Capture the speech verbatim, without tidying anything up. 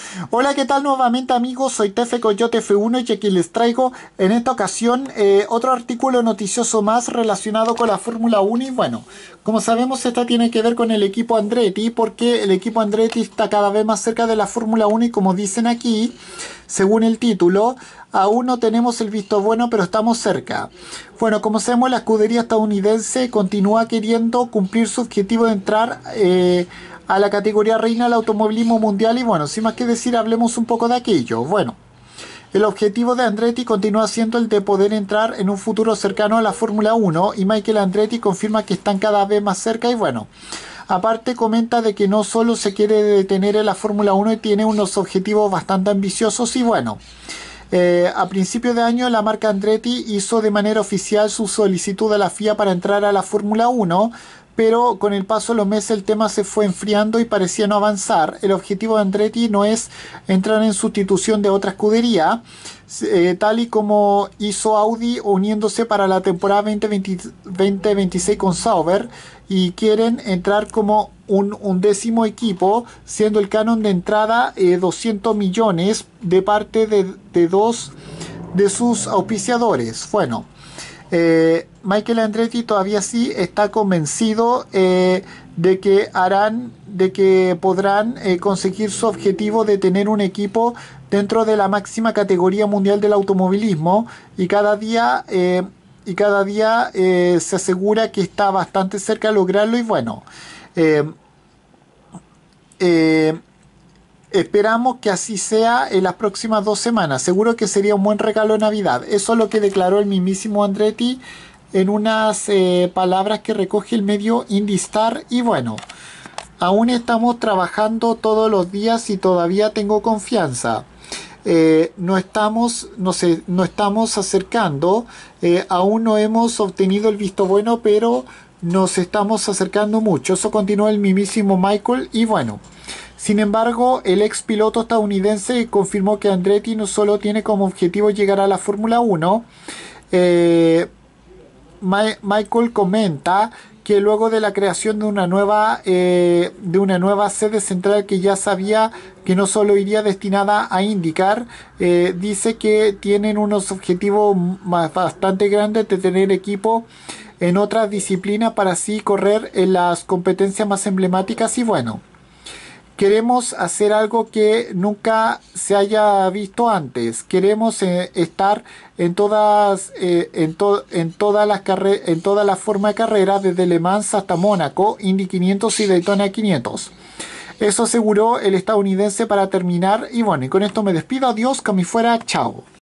Hola, ¿qué tal nuevamente amigos? Soy Tefe Coyote F uno y aquí les traigo en esta ocasión eh, otro artículo noticioso más relacionado con la Fórmula uno y bueno, como sabemos esta tiene que ver con el equipo Andretti porque el equipo Andretti está cada vez más cerca de la Fórmula uno y como dicen aquí, según el título, aún no tenemos el visto bueno pero estamos cerca. Bueno, como sabemos la escudería estadounidense continúa queriendo cumplir su objetivo de entrar eh, a la categoría reina del automovilismo mundial y bueno, sin más que decir, hablemos un poco de aquello. Bueno, el objetivo de Andretti continúa siendo el de poder entrar en un futuro cercano a la Fórmula uno y Michael Andretti confirma que están cada vez más cerca y bueno, aparte comenta de que no solo se quiere detener en la Fórmula uno y tiene unos objetivos bastante ambiciosos y bueno, eh, a principio de año la marca Andretti hizo de manera oficial su solicitud a la F I A para entrar a la Fórmula uno, pero con el paso de los meses el tema se fue enfriando y parecía no avanzar. El objetivo de Andretti no es entrar en sustitución de otra escudería, eh, tal y como hizo Audi uniéndose para la temporada dos mil veinte, dos mil veintiséis con Sauber, y quieren entrar como un undécimo equipo, siendo el canon de entrada eh, doscientos millones de parte de, de dos de sus auspiciadores. Bueno, eh, Michael Andretti todavía sí está convencido eh, de que harán, de que podrán eh, conseguir su objetivo de tener un equipo dentro de la máxima categoría mundial del automovilismo y cada día eh, y cada día eh, se asegura que está bastante cerca de lograrlo y bueno, eh, eh, esperamos que así sea en las próximas dos semanas. Seguro que sería un buen regalo de Navidad. Eso es lo que declaró el mismísimo Andretti en unas eh, palabras que recoge el medio Indistar. Y bueno, aún estamos trabajando todos los días y todavía tengo confianza. Eh, no estamos, no sé, no estamos acercando. Eh, aún no hemos obtenido el visto bueno, pero nos estamos acercando mucho. Eso continúa el mismísimo Michael. Y bueno, sin embargo, el ex piloto estadounidense confirmó que Andretti no solo tiene como objetivo llegar a la Fórmula uno, eh, Ma- Michael comenta que luego de la creación de una nueva eh, de una nueva sede central que ya sabía que no solo iría destinada a IndyCar, eh, dice que tienen unos objetivos más, bastante grandes de tener equipo en otras disciplinas para así correr en las competencias más emblemáticas y bueno, queremos hacer algo que nunca se haya visto antes. Queremos eh, estar en todas, eh, en, to en todas las carreras, en toda la forma de carrera, desde Le Mans hasta Mónaco, Indy quinientos y Daytona quinientos. Eso aseguró el estadounidense para terminar. Y bueno, y con esto me despido. Adiós, que me fuera. Chao.